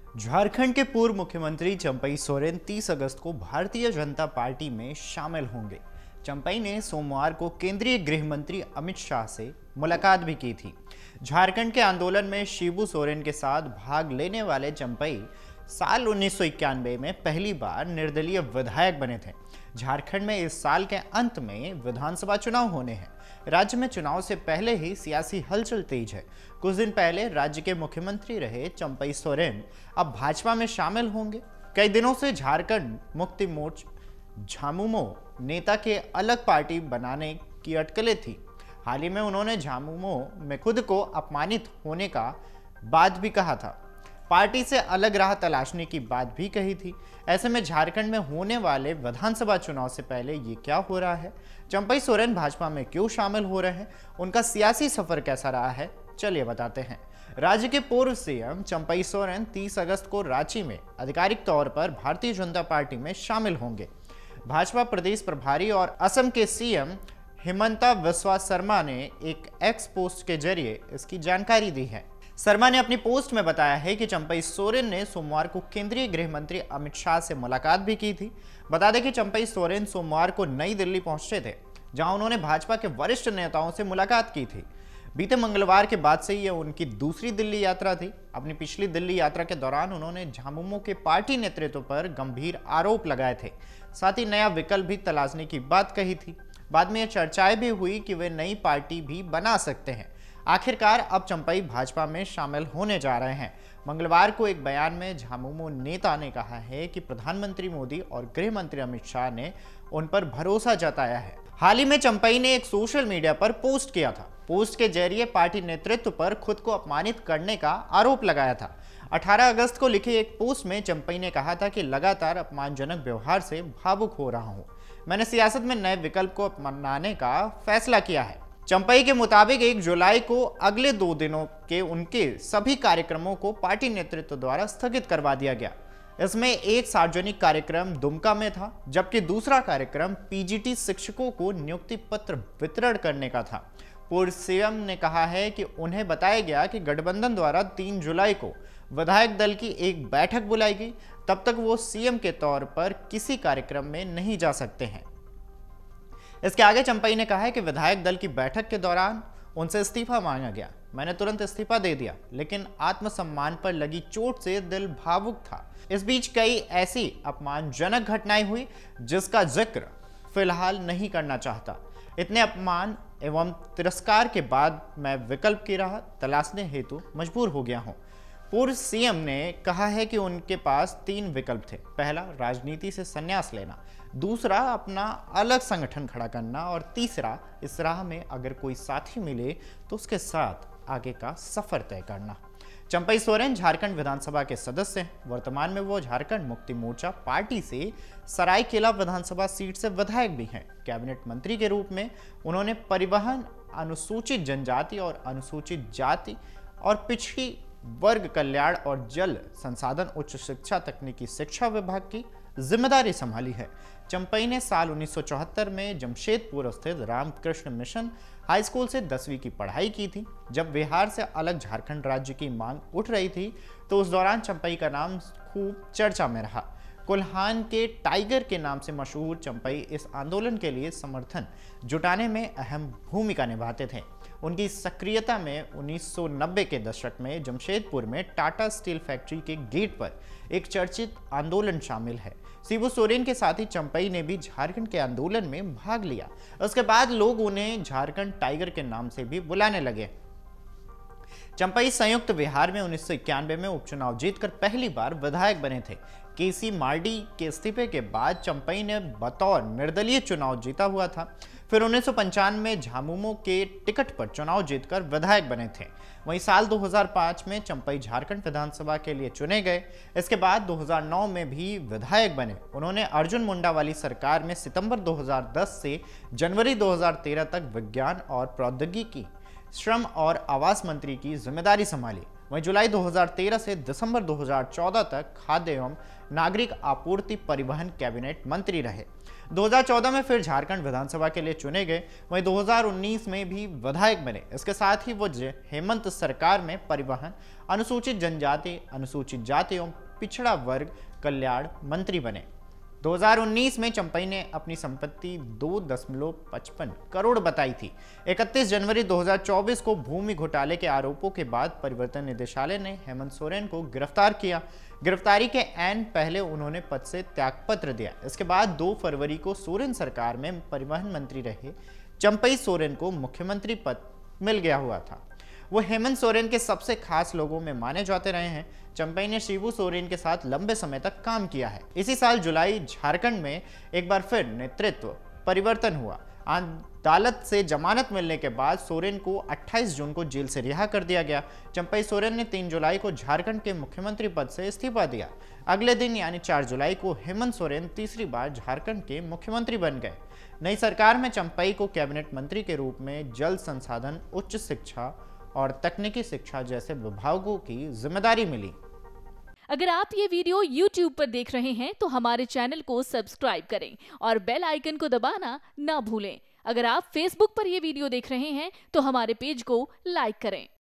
झारखंड के पूर्व मुख्यमंत्री चंपई सोरेन 30 अगस्त को भारतीय जनता पार्टी में शामिल होंगे। चंपई ने सोमवार को केंद्रीय गृह मंत्री अमित शाह से मुलाकात भी की थी। झारखंड के आंदोलन में शिबू सोरेन के साथ भाग लेने वाले चंपई साल 1991 में पहली बार निर्दलीय विधायक बने थे। झारखंड में इस साल के अंत में विधानसभा चुनाव होने हैं। राज्य में चुनाव से पहले ही सियासी हलचल तेज है। कुछ दिन पहले राज्य के मुख्यमंत्री रहे चंपई सोरेन अब भाजपा में शामिल होंगे। कई दिनों से झारखंड मुक्ति मोर्चा झामुमो नेता के अलग पार्टी बनाने की अटकलें थी। हाल ही में उन्होंने झामुमो में खुद को अपमानित होने का बात भी कहा था। पार्टी से अलग राह तलाशने की बात भी कही थी। ऐसे में झारखंड में होने वाले विधानसभा चुनाव से पहले ये क्या हो रहा है? चंपई सोरेन भाजपा में क्यों शामिल हो रहे हैं? उनका सियासी सफर कैसा रहा है? चलिए बताते हैं। राज्य के पूर्व सीएम चंपई सोरेन 30 अगस्त को रांची में आधिकारिक तौर पर भारतीय जनता पार्टी में शामिल होंगे। भाजपा प्रदेश प्रभारी और असम के सीएम हिमंता बिस्वा शर्मा ने एक एक्स पोस्ट के जरिए इसकी जानकारी दी है। शर्मा ने अपनी पोस्ट में बताया है कि चंपई सोरेन ने सोमवार को केंद्रीय गृह मंत्री अमित शाह से मुलाकात भी की थी। बता दें कि चंपई सोरेन सोमवार को नई दिल्ली पहुंचे थे, जहां उन्होंने भाजपा के वरिष्ठ नेताओं से मुलाकात की थी। बीते मंगलवार के बाद से यह उनकी दूसरी दिल्ली यात्रा थी। अपनी पिछली दिल्ली यात्रा के दौरान उन्होंने झामुमो के पार्टी नेतृत्व पर गंभीर आरोप लगाए थे। साथ ही नया विकल्प भी तलाशने की बात कही थी। बाद में यह चर्चाएं भी हुई कि वे नई पार्टी भी बना सकते हैं। आखिरकार अब चंपई भाजपा में शामिल होने जा रहे हैं। मंगलवार को एक बयान में झामुमो नेता ने कहा है कि प्रधानमंत्री मोदी और गृह मंत्री अमित शाह ने उन पर भरोसा जताया है। हाल ही में चंपई ने एक सोशल मीडिया पर पोस्ट किया था। पोस्ट के जरिए पार्टी नेतृत्व पर खुद को अपमानित करने का आरोप लगाया था। 18 अगस्त को लिखे एक पोस्ट में चंपई ने कहा था कि लगातार अपमानजनक व्यवहार से भावुक हो रहा हूं। मैंने सियासत में नए विकल्प को अपनाने का फैसला किया है। चंपई के मुताबिक 1 जुलाई को अगले 2 दिनों के उनके सभी कार्यक्रमों को पार्टी नेतृत्व द्वारा स्थगित करवा दिया गया। इसमें एक सार्वजनिक कार्यक्रम दुमका में था, जबकि दूसरा कार्यक्रम पीजीटी शिक्षकों को नियुक्ति पत्र वितरण करने का था। पूर्व सीएम ने कहा है कि उन्हें बताया गया कि गठबंधन द्वारा 3 जुलाई को विधायक दल की एक बैठक बुलाई गई। तब तक वो सीएम के तौर पर किसी कार्यक्रम में नहीं जा सकते हैं। इसके आगे चंपई ने कहा है कि विधायक दल की बैठक के दौरान उनसे इस्तीफा मांगा गया। मैंने तुरंत इस्तीफा दे दिया, लेकिन आत्मसम्मान पर लगी चोट से दिल भावुक था। इस बीच कई ऐसी अपमानजनक घटनाएं हुई जिसका जिक्र फिलहाल नहीं करना चाहता। इतने अपमान एवं तिरस्कार के बाद मैं विकल्प की राह तलाशने हेतु मजबूर हो गया हूं। पूर्व सीएम ने कहा है कि उनके पास 3 विकल्प थे। पहला, राजनीति से संन्यास लेना। दूसरा, अपना अलग संगठन खड़ा करना। और तीसरा, इस राह में अगर कोई साथी मिले तो उसके साथ आगे का सफर तय करना। चंपई सोरेन झारखंड विधानसभा के सदस्य हैं। वर्तमान में वो झारखंड मुक्ति मोर्चा पार्टी से सरायकेला विधानसभा सीट से विधायक भी हैं। कैबिनेट मंत्री के रूप में उन्होंने परिवहन, अनुसूचित जनजाति और अनुसूचित जाति और पिछड़ी वर्ग कल्याण और जल संसाधन, उच्च शिक्षा, तकनीकी शिक्षा विभाग की जिम्मेदारी संभाली है। चंपई ने साल 1974 में जमशेदपुर स्थित रामकृष्ण मिशन हाई स्कूल से 10वीं की पढ़ाई की थी। जब बिहार से अलग झारखंड राज्य की मांग उठ रही थी तो उस दौरान चंपई का नाम खूब चर्चा में रहा। कोल्हान के टाइगर के नाम से मशहूर चंपई इस आंदोलन के लिए समर्थन जुटाने में अहम भूमिका निभाते थे। उनकी सक्रियता में 1990 के दशक में जमशेदपुर में टाटा स्टील फैक्ट्री के गेट पर एक चर्चित आंदोलन शामिल है। शिबू सोरेन के साथ ही चंपई ने भी झारखंड के आंदोलन में भाग लिया। उसके बाद लोग उन्हें झारखंड टाइगर के नाम से भी बुलाने लगे। चंपई संयुक्त बिहार में 1991 में उपचुनाव जीतकर पहली बार विधायक बने थे। केसी मार्डी के इस्तीफे के बाद चंपई ने बतौर निर्दलीय चुनाव जीता हुआ था। फिर 1995 में झामुमो के टिकट पर चुनाव जीतकर विधायक बने थे। वहीं साल 2005 में चंपई झारखंड विधानसभा के लिए चुने गए। इसके बाद 2009 में भी विधायक बने। उन्होंने अर्जुन मुंडा वाली सरकार में सितंबर 2010 से जनवरी 2013 तक विज्ञान और प्रौद्योगिकी, श्रम और आवास मंत्री की जिम्मेदारी संभाली। वहीं जुलाई 2013 से दिसंबर 2014 तक खाद्य एवं नागरिक आपूर्ति परिवहन कैबिनेट मंत्री रहे। 2014 में फिर झारखंड विधानसभा के लिए चुने गए। वहीं 2019 में भी विधायक बने। इसके साथ ही वो हेमंत सरकार में परिवहन, अनुसूचित जनजाति, अनुसूचित जाति एवं पिछड़ा वर्ग कल्याण मंत्री बने। 2019 में चंपई ने अपनी संपत्ति 2.55 करोड़ बताई थी। 31 जनवरी 2024 को भूमि घोटाले के आरोपों के बाद परिवर्तन निदेशालय ने हेमंत सोरेन को गिरफ्तार किया। गिरफ्तारी के ऐन पहले उन्होंने पद से त्यागपत्र दिया। इसके बाद 2 फरवरी को सोरेन सरकार में परिवहन मंत्री रहे चंपई सोरेन को मुख्यमंत्री पद मिल गया हुआ था। वो हेमंत सोरेन के सबसे खास लोगों में माने जाते रहे हैं। चंपई ने शिबू सोरेन के साथ लंबे समय तक काम किया है। इसी साल जुलाई झारखंड में एक बार फिर नेतृत्व परिवर्तन हुआ। अदालत से जमानत मिलने के बाद सोरेन को 28 जून को जेल से रिहा कर दिया गया। चंपई सोरेन ने 3 जुलाई को झारखंड के मुख्यमंत्री पद से इस्तीफा दिया। अगले दिन यानी 4 जुलाई को हेमंत सोरेन तीसरी बार झारखंड के मुख्यमंत्री बन गए। नई सरकार में चंपई को कैबिनेट मंत्री के रूप में जल संसाधन, उच्च शिक्षा और तकनीकी शिक्षा जैसे विभागों की जिम्मेदारी मिली। अगर आप ये वीडियो YouTube पर देख रहे हैं तो हमारे चैनल को सब्सक्राइब करें और बेल आइकन को दबाना ना भूलें। अगर आप Facebook पर ये वीडियो देख रहे हैं तो हमारे पेज को लाइक करें।